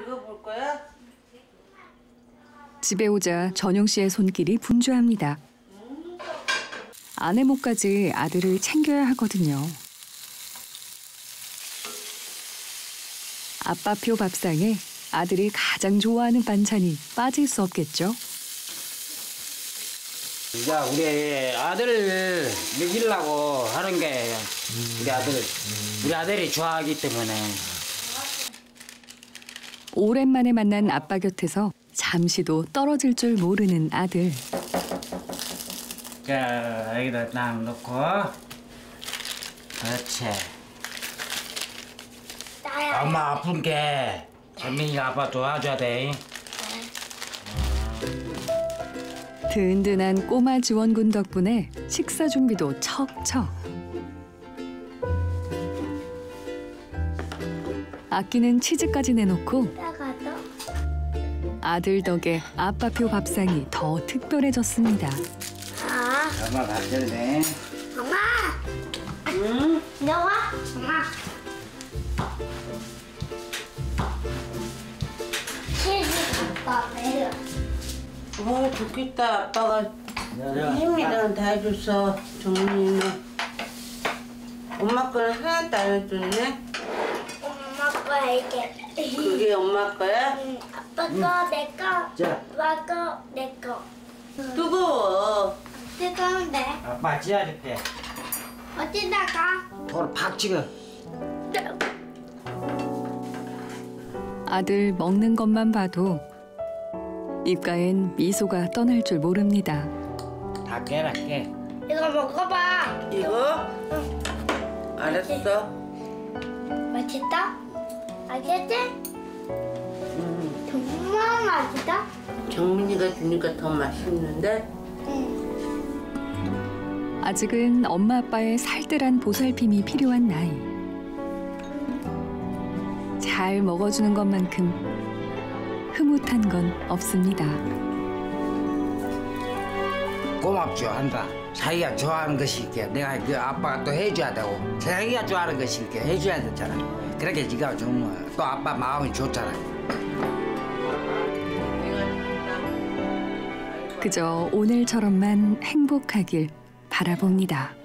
읽어볼 거야? 집에 오자 전용 씨의 손길이 분주합니다. 아내 몫까지 아들을 챙겨야 하거든요. 아빠표 밥상에 아들이 가장 좋아하는 반찬이 빠질 수 없겠죠. 이제 우리 아들을 먹이려고 하는 게 우리 아들이 좋아하기 때문에. 오랜만에 만난 아빠 곁에서 잠시도 떨어질 줄 모르는 아들. 자, 여기다 딱 넣고. 그렇지. 엄마 아픈 게 재민이가 아빠 도와줘야 돼. 든든한 꼬마 지원군 덕분에 식사 준비도 척척. 아끼는 치즈까지 내놓고 아들 덕에 아빠표 밥상이 더 특별해졌습니다. 엄마 밥 주네. 엄마! 응? 나와? 엄마. 치즈 밥 내려. 좋겠다. 아빠가 힘이랑 다 해줬어. 정민이는. 엄마 거는 하나도 안 해줬네. 엄마 거야 이게. 그게 엄마 거야? 응, 아빠 거, 내 거, 자. 아빠 거, 내 거. 뜨거워. 뜨거운데 아빠 찌어줄게. 어디다가? 돌 팍 찍어. 아들 먹는 것만 봐도 입가엔 미소가 떠날 줄 모릅니다. 다 깨라 깨. 이거 먹어봐. 이거? 알았어. 맛있다? 알겠지? 정말 맛있다? 정민이가 주니까 더 맛있는데? 응. 아직은 엄마 아빠의 살뜰한 보살핌이 필요한 나이. 잘 먹어주는 것만큼 흐뭇한 건 없습니다. 고맙죠 한다. 자기가 좋아하는 것이 있게 내가 그 아빠가 또 해줘야 되고 자기가 좋아하는 것이 있게 해줘야 되잖아. 그렇게 네가 좀 또 아빠 마음이 좋잖아. 그저 오늘처럼만 행복하길 바라봅니다.